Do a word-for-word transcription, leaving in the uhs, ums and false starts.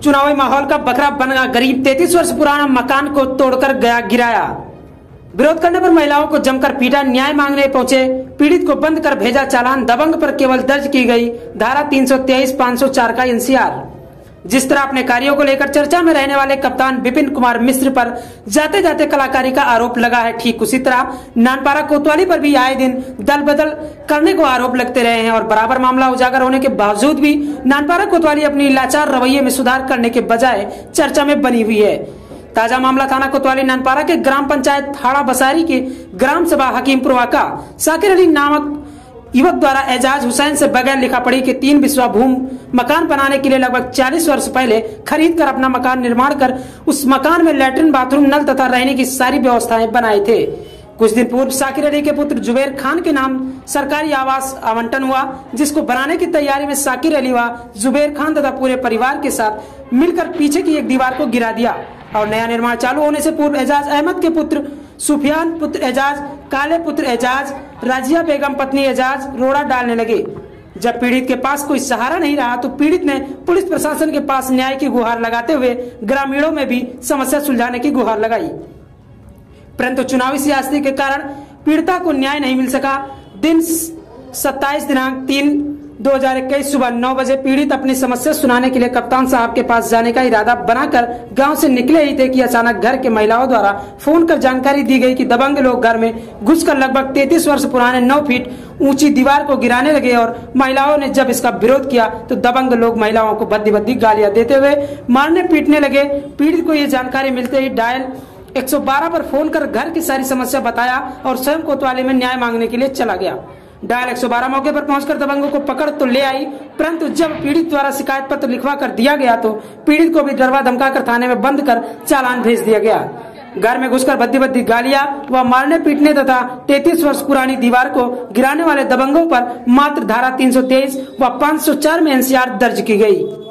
चुनावी माहौल का बकरा बन गया गरीब। तैतीस वर्ष पुराना मकान को तोड़कर गया गिराया। विरोध करने पर महिलाओं को जमकर पीटा। न्याय मांगने पहुंचे पीड़ित को बंद कर भेजा चालान। दबंग पर केवल दर्ज की गई धारा तीन सौ तेईस पाँच सौ चार का एनसीआर। जिस तरह अपने कार्यों को लेकर चर्चा में रहने वाले कप्तान विपिन कुमार मिश्र पर जाते जाते कलाकारी का आरोप लगा है, ठीक उसी तरह नानपारा कोतवाली पर भी आए दिन दल बदल करने को आरोप लगते रहे हैं और बराबर मामला उजागर होने के बावजूद भी नानपारा कोतवाली अपनी लाचार रवैये में सुधार करने के बजाय चर्चा में बनी हुई है। ताजा मामला थाना कोतवाली नानपारा के ग्राम पंचायत थाड़ा बसारी के ग्राम सभा हकीमपुरवा का साकिर अली नामक युवक द्वारा एजाज हुसैन से बगैर लिखा पढ़ी के तीन बिस्वा भूमि मकान बनाने के लिए लगभग चालीस वर्ष पहले खरीद कर अपना मकान निर्माण कर उस मकान में लैट्रिन, बाथरूम, नल तथा रहने की सारी व्यवस्थाएं बनाए थे। कुछ दिन पूर्व साकिर अली के पुत्र जुबेर खान के नाम सरकारी आवास आवंटन हुआ, जिसको बनाने की तैयारी में साकिर अली व जुबेर खान तथा पूरे परिवार के साथ मिलकर पीछे की एक दीवार को गिरा दिया और नया निर्माण चालू होने से पूर्व एजाज अहमद के पुत्र सुफियान पुत्र एजाज, काले पुत्र एजाज, राजिया बेगम पत्नी एजाज रोड़ा डालने लगे। जब पीड़ित के पास कोई सहारा नहीं रहा तो पीड़ित ने पुलिस प्रशासन के पास न्याय की गुहार लगाते हुए ग्रामीणों में भी समस्या सुलझाने की गुहार लगाई, परंतु चुनावी सियासत के कारण पीड़िता को न्याय नहीं मिल सका। दिन सत्ताईस दिनांक तीन दो हजार इक्कीस सुबह नौ बजे पीड़ित अपनी समस्या सुनाने के लिए कप्तान साहब के पास जाने का इरादा बनाकर गांव से निकले ही थे कि अचानक घर के महिलाओं द्वारा फोन कर जानकारी दी गई कि दबंग लोग घर में घुसकर लगभग तैतीस वर्ष पुराने नौ फीट ऊंची दीवार को गिराने लगे और महिलाओं ने जब इसका विरोध किया तो दबंग लोग महिलाओं को भद्दी भद्दी गालियां देते हुए मारने पीटने लगे। पीड़ित को ये जानकारी मिलते ही डायल एक सौ बारह पर फोन कर घर की सारी समस्या बताया और स्वयं कोतवाली में न्याय मांगने के लिए चला गया। डायल एक सौ बारह मौके पर पहुंचकर दबंगों को पकड़ तो ले आई, परंतु जब पीड़ित द्वारा शिकायत पत्र लिखवा कर दिया गया तो पीड़ित को भी डरवा धमकाकर थाने में बंद कर चालान भेज दिया गया। घर में घुसकर भद्दी भद्दी गालियां व मारने पीटने तथा तैतीस वर्ष पुरानी दीवार को गिराने वाले दबंगों पर मात्र धारा तीन सौ तेईस व पाँच सौ चार में एनसीआर दर्ज की गई।